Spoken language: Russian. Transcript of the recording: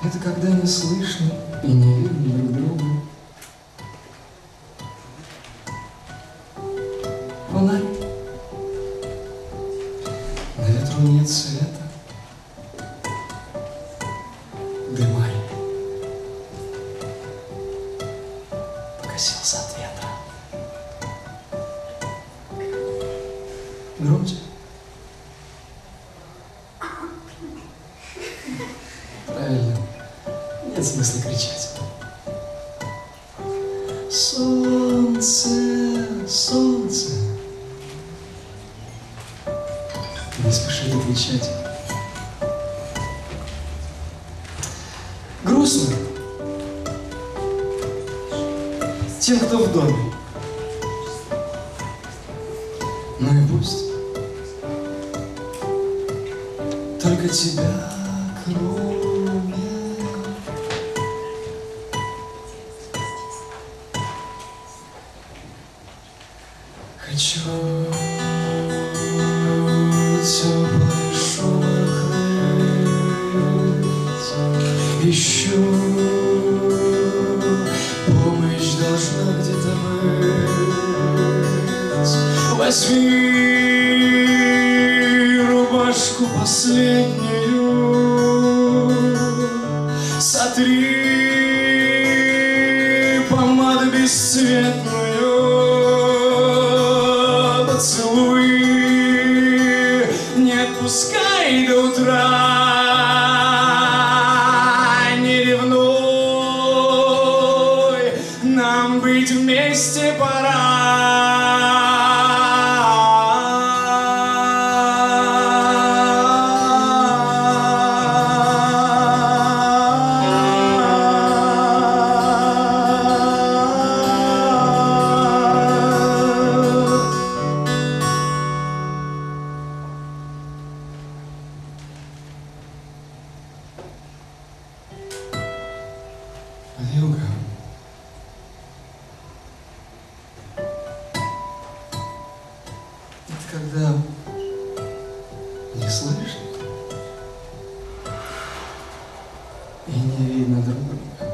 Это когда не слышно и не видно друг друга. Фонарь. На ветру нет света. Дымарь покосился от ветра. Громче. Правильно. Нет смысла кричать. Солнце, солнце. Не спеши отвечать. Грустно тем, кто в доме. Ну и пусть. Только тебя, кроме. Хочу теплый шум укрыть. Ищу помощь, должна где-то быть. Возьми рубашку последнюю, сотри помаду бесцветную, поцелуй не отпускай до утра, не ревнуй, нам быть вместе пора. Вилка. Это когда не слышно и не видно друг друга.